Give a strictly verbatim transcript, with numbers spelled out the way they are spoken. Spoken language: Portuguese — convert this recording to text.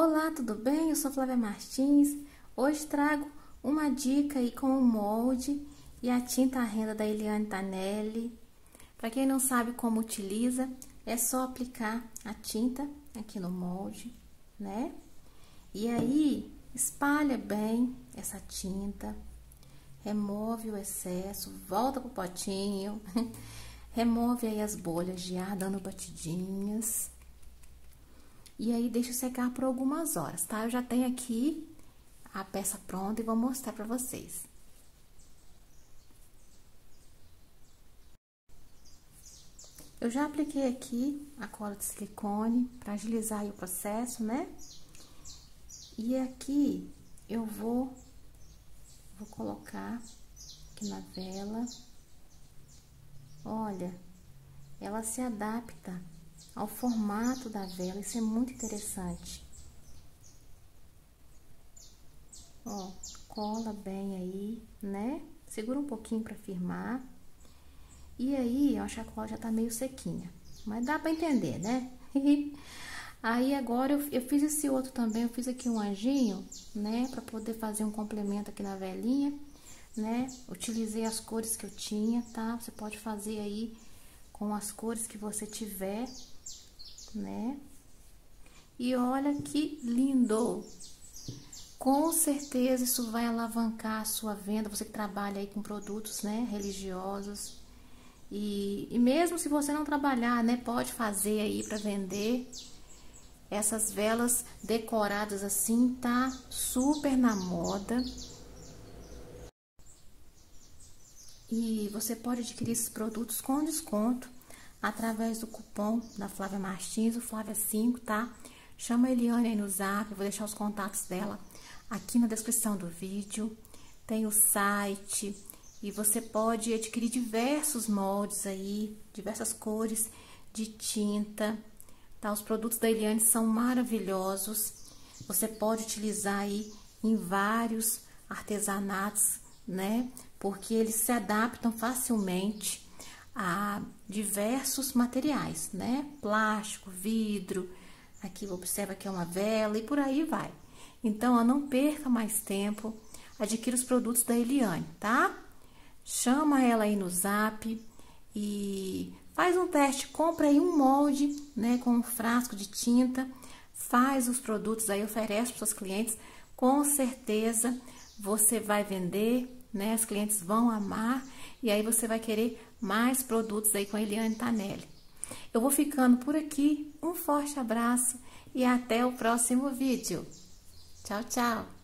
Olá, tudo bem? Eu sou Flávia Martins. Hoje trago uma dica aí com o molde e a tinta à renda da Eliane Tanelli. Para quem não sabe como utiliza, é só aplicar a tinta aqui no molde, né? E aí, espalha bem essa tinta, remove o excesso, volta pro potinho, remove aí as bolhas de ar, dando batidinhas. E aí, deixa secar por algumas horas, tá? Eu já tenho aqui a peça pronta e vou mostrar pra vocês. Eu já apliquei aqui a cola de silicone para agilizar aí o processo, né? E aqui eu vou, vou colocar aqui na vela. Olha, ela se adapta ao formato da vela, isso é muito interessante. Ó, cola bem aí, né? Segura um pouquinho para firmar. E aí, eu acho que a cola já tá meio sequinha, mas dá para entender, né? Aí agora eu, eu fiz esse outro também, eu fiz aqui um anjinho, né? Para poder fazer um complemento aqui na velinha, né? Utilizei as cores que eu tinha, tá? Você pode fazer aí com as cores que você tiver, né? E olha que lindo! Com certeza isso vai alavancar a sua venda, você que trabalha aí com produtos, né, religiosos. E, e mesmo se você não trabalhar, né, pode fazer aí para vender. Essas velas decoradas assim, tá super na moda. E você pode adquirir esses produtos com desconto através do cupom da Flávia Martins, o Flávia cinco, tá? Chama a Eliane aí no zap, eu vou deixar os contatos dela aqui na descrição do vídeo. Tem o site e você pode adquirir diversos moldes aí, diversas cores de tinta, tá? Os produtos da Eliane são maravilhosos. Você pode utilizar aí em vários artesanatos, né? Porque eles se adaptam facilmente a diversos materiais, né? Plástico, vidro, aqui observa que é uma vela e por aí vai. Então, ó, não perca mais tempo, adquira os produtos da Eliane, tá? Chama ela aí no zap e faz um teste, compra aí um molde, né, com um frasco de tinta, faz os produtos aí, oferece para os seus clientes, com certeza você vai vender, né? Os clientes vão amar e aí você vai querer mais produtos aí com a Eliane Tanelli. Eu vou ficando por aqui, um forte abraço e até o próximo vídeo. Tchau, tchau!